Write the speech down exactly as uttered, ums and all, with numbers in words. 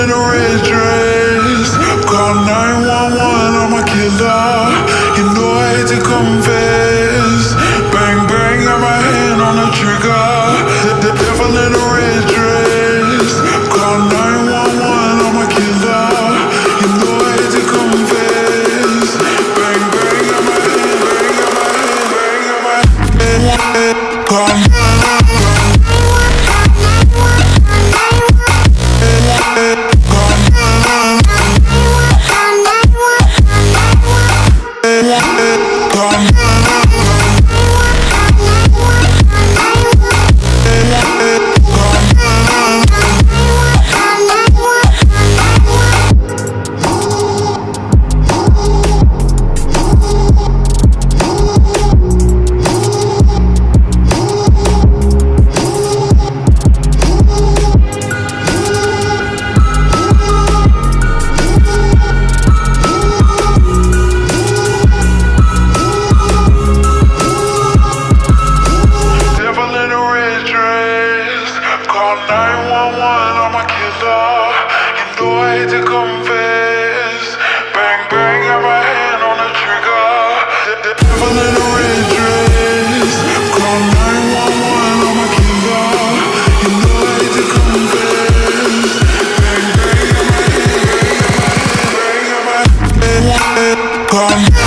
in a red dress. Call nine one one, I'm a killer. You know I hate to confess. Bang bang, got my hand on the trigger. The, the devil in a red dress. Call nine one one, I'm a killer. You know I hate to confess. Bang bang, got my hand, bang, got my hand, bang, got my hand. Call nine one one, I'm a killer. You know I hate to confess. Bang bang, got my hand on the trigger. The, the devil in a red dress. Call nine one one, I'm a killer. You know I hate to confess. Bang bang, got my hand, bang got my hand, bang got my hand. Call